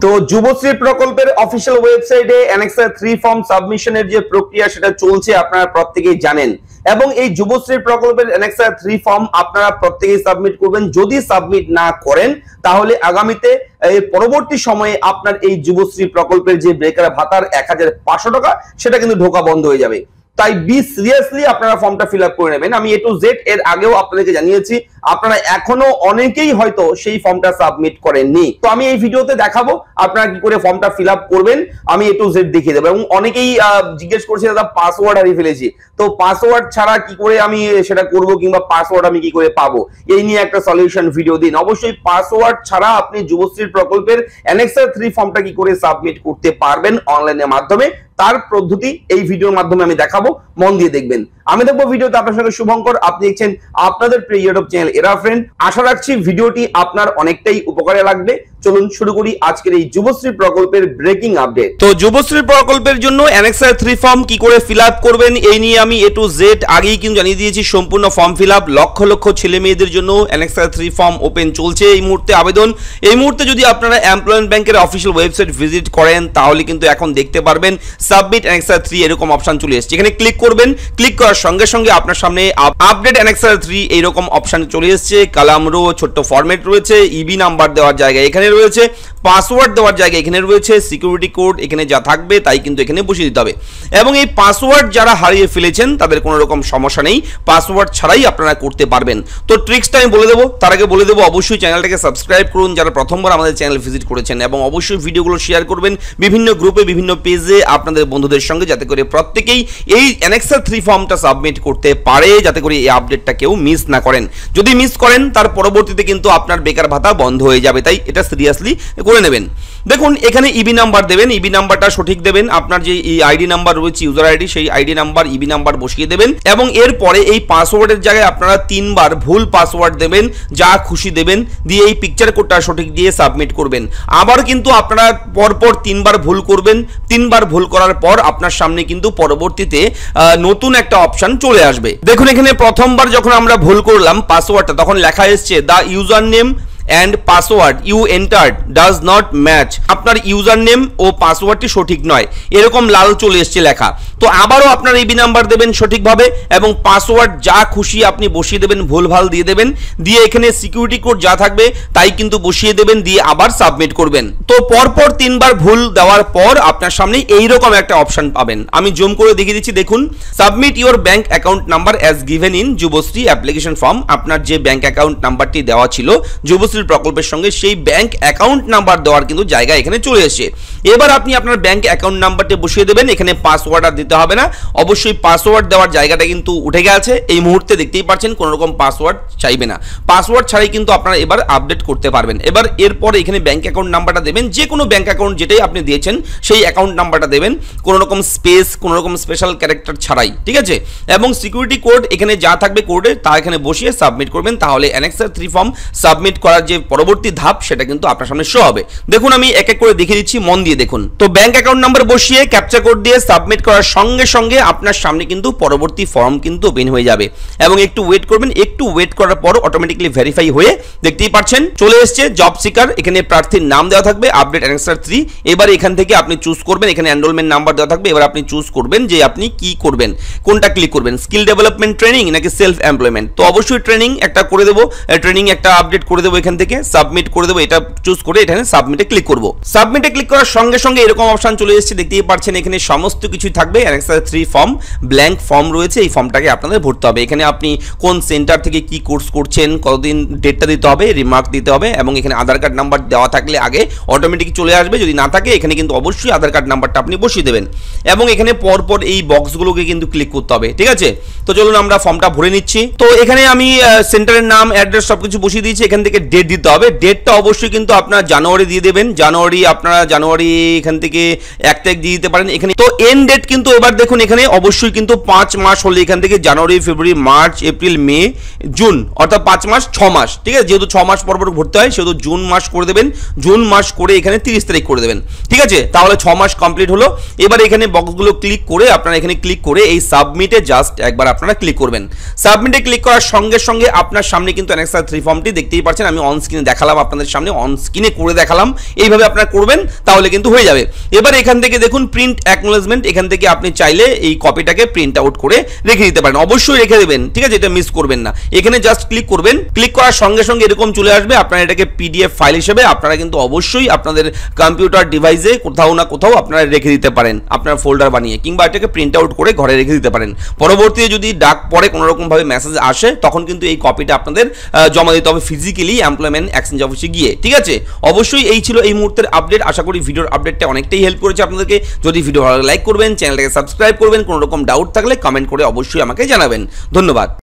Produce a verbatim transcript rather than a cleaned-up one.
তো যুবশ্রী প্রকল্পের অফিসিয়াল ওয়েবসাইটে অ্যানেক্সার থ্রি ফর্ম সাবমিশনের যে প্রক্রিয়া সেটা চলছে আপনারা প্রত্যেকেই জানেন এবং এই যুবশ্রী প্রকল্পের অ্যানেক্সার থ্রি ফর্ম আপনারা প্রত্যেকেই সাবমিট করবেন। যদি সাবমিট না করেন তাহলে আগামীতে এর পরবর্তী সময়ে আপনার এই যুবশ্রী প্রকল্পের যে বেকার ভাতার এক হাজার পাঁচশো টাকা সেটা কিন্তু ঢোকা বন্ধ হয়ে যাবে। তাই বি সিরিয়াসলি আপনারা ফর্মটা ফিল আপ করে নেবেন। আমি এ টু জেড এর আগেও আপনাদেরকে জানিয়েছি, আপনারা এখনো অনেকেই হয়তো সেই ফর্মটা সাবমিট করেননি। তো আমি এই ভিডিওতে দেখাবো আপনারা কি করে ফর্মটা ফিল আপ করবেন, আমি এ টু জেড দেখিয়ে দেবো। এবং অনেকেই জিজ্ঞেস করছে দাদা পাসওয়ার্ড হারিয়ে ফেলেছি, তো পাসওয়ার্ড ছাড়া কি করে আমি সেটা করব কিংবা পাসওয়ার্ড আমি কি করে পাবো, এই নিয়ে একটা সলিউশন ভিডিও দিন। অবশ্যই পাসওয়ার্ড ছাড়া আপনি যুবশ্রী প্রকল্পের অ্যানেক্সার থ্রি ফর্মটা কি করে সাবমিট করতে পারবেন অনলাইনের মাধ্যমে, তার পদ্ধতি এই ভিডিওর মাধ্যমে আমি দেখাবো, মন দিয়ে দেখবেন। আমি দেখবো ভিডিওতে আপনার সঙ্গে শুভঙ্কর, আপনি দেখছেন আপনাদের প্রিয় ইউটিউব চ্যানেল এরা ফ্রেন্ড। আশা রাখছি ভিডিওটি আপনার অনেকটাই উপকারে লাগবে। চলুন শুরু করি আজকের এই যুবশ্রী প্রকল্পের ব্রেকিং আপডেট। তো যুবশ্রী প্রকল্পের জন্য অ্যানেক্সার থ্রি ফর্ম কি করে ফিল আপ করবেন এই নিয়ে আমি এ টু জেড আগেই কিন্তু জানিয়ে দিয়েছি। সম্পূর্ণ form fill up, lakh lakh ছেলে মেয়েদের জন্য অ্যানেক্সার থ্রি ফর্ম ওপেন চলছে এই মুহূর্তে আবেদন। এই মুহূর্তে যদি আপনারা এমপ্লয়মেন্ট ব্যাংকের অফিসিয়াল ওয়েবসাইট ভিজিট করেন তাহলে কিন্তু এখন দেখতে পারবেন সাবমিট অ্যানেক্সার থ্রি এরকম অপশন চলে এসেছে। এখানে ক্লিক করবেন, ক্লিক করার সঙ্গে সঙ্গে আপনার সামনে আপডেট অ্যানেক্সার থ্রি এইরকম অপশন চলে এসেছে। কালাম রো ছোট্ট ফরম্যাট রয়েছে, ইবি নাম্বার দেওয়ার জায়গায় এখানে রয়েছে, পাসওয়ার্ড দেওয়ার জায়গায় এখানে রয়েছে, সিকিউরিটি কোড এখানে যা থাকবে তাই কিন্তু এখানে বসিয়ে দিতে হবে। এবং এই পাসওয়ার্ড যারা হারিয়ে ফেলেছেন তাদের কোনো রকম সমস্যা নেই, পাসওয়ার্ড ছাড়াই আপনারা করতে পারবেন। তো ট্রিক্সটা আমি বলে দেবো, তার আগে বলে দেবো অবশ্যই চ্যানেলটাকে সাবস্ক্রাইব করুন যারা প্রথমবার আমাদের চ্যানেল ভিজিট করেছেন, এবং অবশ্যই ভিডিওগুলো শেয়ার করবেন বিভিন্ন গ্রুপে বিভিন্ন পেজে আপনাদের বন্ধুদের সঙ্গে, যাতে করে প্রত্যেকেই এই অ্যানেক্সার থ্রি ফর্মটা সাবমিট করতে পারে, যাতে করে এই আপডেটটা কেউ মিস না করেন। যদি মিস করেন তার পরবর্তীতে কিন্তু আপনার বেকার ভাতা বন্ধ হয়ে যাবে, তাই এটা সিরিয়াসলি করে নেবেন। দেখুন এখানে ইবি নাম্বার দেবেন, ইবি নাম্বারটা সঠিক দেবেন, আপনার যে আইডি নাম্বার রয়েছে ইউজার আইডি সেই আইডি নাম্বার ইবি নাম্বার বসিয়ে দেবেন। এবং এরপরে এই পাসওয়ার্ডের জায়গায় আপনারা তিনবার ভুল পাসওয়ার্ড দেবেন, যা খুশি দেবেন, দিয়ে এই পিকচার কোডটা সঠিক দিয়ে সাবমিট করবেন। আবার কিন্তু আপনারা পরপর তিনবার ভুল করবেন, তিনবার ভুল করার পর আপনার সামনে কিন্তু পরবর্তীতে নতুন একটা অপশন চলে আসবে। দেখুন এখানে প্রথমবার যখন আমরা ভুল করলাম পাসওয়ার্ডটা তখন লেখা এসছে the user name and password you entered does not match, আপনার ইউজার নেম ও পাসওয়ার্ডটি সঠিক নয়, এরকম লাল চলে এসছে লেখা। তো আবারও আপনার ইবি নাম্বার দেবেন সঠিকভাবে এবং পাসওয়ার্ড যা খুশি আপনি বসিয়ে দেবেন, ভুলভাল দিয়ে দেবেন, দিয়ে এখানে সিকিউরিটি কোড যা থাকবে তাই কিন্তু বসিয়ে দেবেন, দিয়ে আবার সাবমিট করবেন। তো পরপর তিনবার ভুল দেওয়ার পর আপনার সামনে এইরকম একটা অপশন পাবেন। আমি জুম করে দেখিয়ে দিচ্ছি, দেখুন submit your bank account number as given in Yuvashree application form. আপনার যে ব্যাংক অ্যাকাউন্ট নাম্বারটি দেওয়া ছিল যুবশ্রী প্রকল্পের সঙ্গে সেই ব্যাংক অ্যাকাউন্ট নাম্বার দেওয়ার কিন্তু জায়গা এখানে চলে এসেছে। এবার আপনি আপনার ব্যাংক অ্যাকাউন্ট নাম্বারটি বসিয়ে দেবেন, এখানে পাসওয়ার্ড আর দিতে হবে না, অবশ্যই পাসওয়ার্ড দেওয়ার জায়গাটা কিন্তু উঠে গেছে। এই মুহূর্তে দেখতেই পাচ্ছেন কোনো রকম পাসওয়ার্ড চাইবে না, পাসওয়ার্ড ছাড়াই কিন্তু আপনারা এবার আপডেট করতে পারবেন। এবার এরপরে এখানে ব্যাংক অ্যাকাউন্ট নাম্বারটা দেবেন, যে কোনো ব্যাংক অ্যাকাউন্ট যেটাই আপনি দিয়েছেন সেই অ্যাকাউন্ট নাম্বারটা দেবেন, কোনো রকম স্পেস কোনো রকম স্পেশাল ক্যারেক্টার ছাড়াই, ঠিক আছে। এবং সিকিউরিটি কোড এখানে যা থাকবে কোডে তা এখানে বসিয়ে সাবমিট করবেন, তাহলে অ্যানেক্সার থ্রি ফর্ম সাবমিট করার যে পরবর্তী ধাপ সেটা কিন্তু আপনার সামনে শো হবে। দেখুন আমি এক এক করে দেখিয়ে দিচ্ছি, মন দিয়ে দেখুন। তো ব্যাংক অ্যাকাউন্ট নাম্বার বসিয়ে ক্যাপচা কোড দিয়ে সাবমিট করার সঙ্গে সঙ্গে আপনার সামনে কিন্তু পরবর্তী ফর্ম কিন্তু ওপেন হয়ে যাবে, এবং একটু ওয়েট করবেন। একটু ওয়েট করার পর অটোমেটিক্যালি ভেরিফাই হয়ে দেখতেই পাচ্ছেন চলে এসেছে জব সিকার, এখানে প্রার্থীর নাম দেওয়া থাকবে আপডেট অ্যানেক্সার থ্রি। এবার এখান থেকে আপনি চুজ করবেন, এখানে এনরোলমেন্ট নাম্বার দেওয়া থাকবে, এবার আপনি চুজ করবেন যে আপনি কি করবেন, কোনটা ক্লিক করবেন, স্কিল ডেভেলপমেন্ট ট্রেনিং নাকি সেলফ এমপ্লয়মেন্ট। তো অবশ্যই ট্রেনিং একটা করে দেবো, ট্রেনিং একটা আপডেট করে দেবো, এখান থেকে সাবমিট করে দেবো, এটা চুজ করে এখানে সাবমিটে ক্লিক করব। সাবমিটে ক্লিক করার সঙ্গে সঙ্গে এরকম অপশন চলে এসেছে, দেখতেই পাচ্ছেন এখানে সমস্ত কিছু থাকবে। Annexure three form blank form রয়েছে, এই ফর্মটাকে আপনাদের ভরতে হবে। এখানে আপনি কোন সেন্টার থেকে কি কোর্স করছেন, কতদিন ডেটটা দিতে হবে, রিমার্ক দিতে হবে, এবং এখানে আধার কার্ড নাম্বার দেওয়া থাকলে আগে অটোমেটিক চলে আসবে, যদি না থাকে এখানে কিন্তু অবশ্যই আধার কার্ড নাম্বারটা আপনি বসিয়ে দেবেন। এবং এখানে পরপর এই বক্সগুলোকে কিন্তু ক্লিক করতে হবে, ঠিক আছে। তো চলুন আমরা ফর্মটা ভরে নিচ্ছি। তো এখানে আমি সেন্টারের নাম অ্যাড্রেস সবকিছু বসিয়ে দিয়েছি, এখান থেকে ডেট দিতে হবে। ডেটটা অবশ্যই কিন্তু আপনার জানুয়ারি দিয়ে দেবেন, জানুয়ারি আপনারা জানুয়ারি এখান থেকে এক তারিখ দিয়ে দিতে পারেন এখানে। তো এন্ড ডেট কিন্তু এবার দেখুন এখানে অবশ্যই কিন্তু পাঁচ মাস হলে এখান থেকে January February March April May June, অর্থাৎ পাঁচ মাস ছ মাস, ঠিক আছে। যেহেতু ছ মাস পর পর ভরতে হয় সেহেতু জুন মাস করে দেবেন, জুন মাস করে এখানে তিরিশ তারিখ করে দেবেন, ঠিক আছে। তাহলে ছ মাস কমপ্লিট হলো। এবার এখানে বক্সগুলো ক্লিক করে আপনারা এখানে ক্লিক করে এই সাবমিটে জাস্ট একবার আপনারা ক্লিক করবেন। সাবমিটে ক্লিক করার সঙ্গে সঙ্গে আপনার সামনে কিন্তু অ্যানেক্সার থ্রি ফর্মটি দেখতেই পাচ্ছেন, আমি অন স্ক্রিনে দেখালাম, আপনাদের সামনে অন স্ক্রিনে করে দেখালাম, এইভাবে আপনারা করবেন তাহলে কিন্তু হয়ে যাবে। এবার এখান থেকে দেখুন প্রিন্ট অ্যাকনোলেজমেন্ট, এখান থেকে আপনি চাইলে এই কপিটাকে প্রিন্ট আউট করে রেখে দিতে পারেন, অবশ্যই রেখে দেবেন, ঠিক আছে, এটা মিস করবেন না। এখানে জাস্ট ক্লিক করবেন, ক্লিক করার সঙ্গে সঙ্গে এরকম চলে আসবে, আপনারা এটাকে পিডিএফ ফাইল হিসেবে আপনারা কিন্তু অবশ্যই আপনাদের কম্পিউটার ডিভাইসে কোথাও না কোথাও আপনারা রেখে দিতে পারেন, আপনার ফোল্ডার বানিয়ে, কিংবা এটাকে প্রিন্ট আউট করে ঘরে রেখে দিতে পারেন। পরবর্তীতে যদি ডাক পরে কোনো রকম ভাবে মেসেজ আসে তখন কিন্তু এই কপিটা আপনাদের জমা দিতে হবে ফিজিক্যালি এমপ্লয়মেন্ট এক্সচেঞ্জ অফিসে গিয়ে, ঠিক আছে। অবশ্যই এই ছিল এই মুহূর্তের আপডেট। আশা করি ভিডিওর আপডেটটা অনেকটাই হেল্প করেছে আপনাদেরকে। যদি ভিডিও ভালো লাইক করবেন, চ্যানেলটাকে সাবস্ক্রাইব করবেন, কোনো রকম ডাউট থাকলে কমেন্ট করে অবশ্যই আমাকে জানাবেন। ধন্যবাদ।